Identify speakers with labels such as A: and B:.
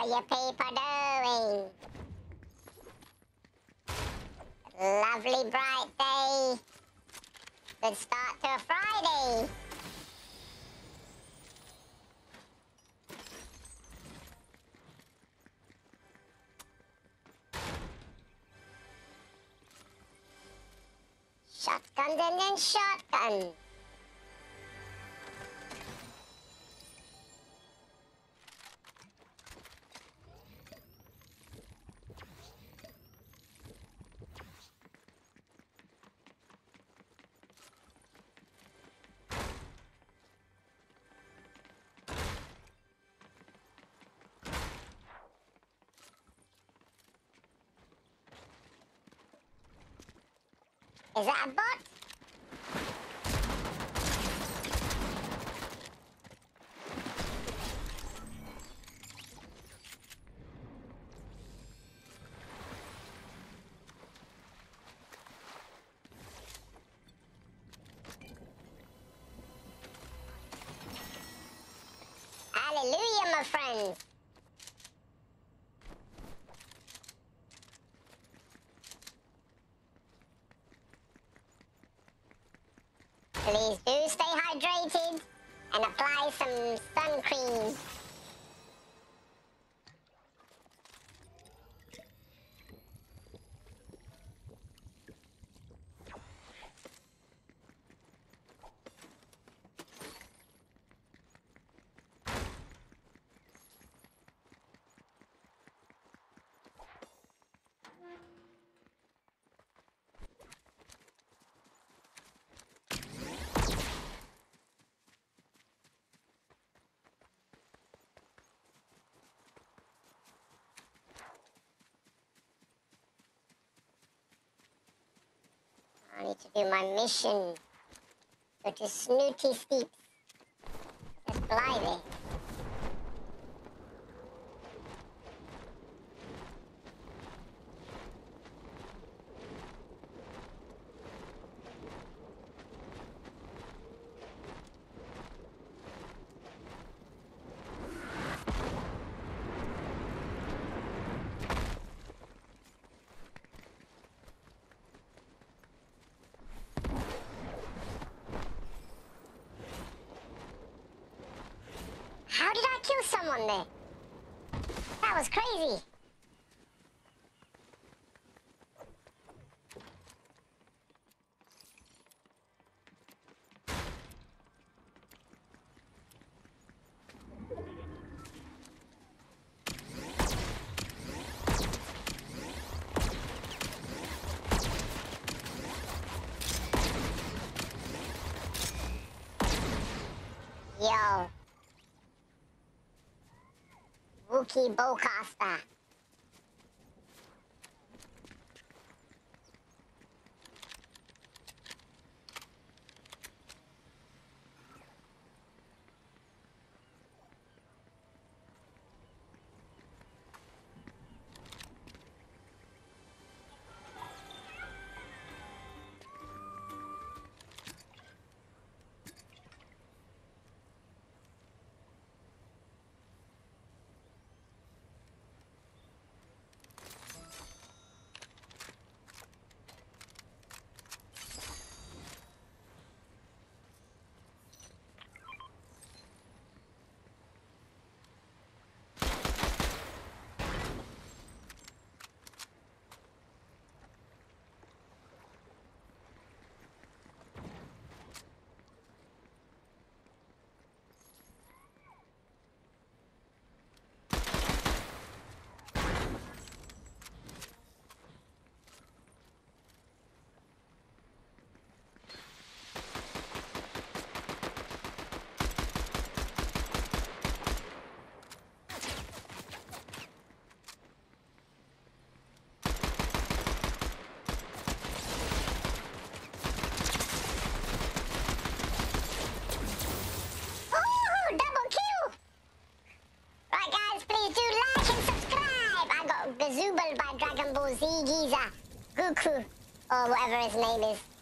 A: How you people doing? Lovely bright day. Good start to a Friday. Shotguns and then shotguns. Is that a bot? Hallelujah, my friends. Please do stay hydrated and apply some sun cream. I need to do my mission. Go to Snooty Steeps. Just fly there. How did I kill someone there? That was crazy. Yo. Wookie Bowcaster. Gazoobal by Dragon Ball Z Giza, Goku, or whatever his name is.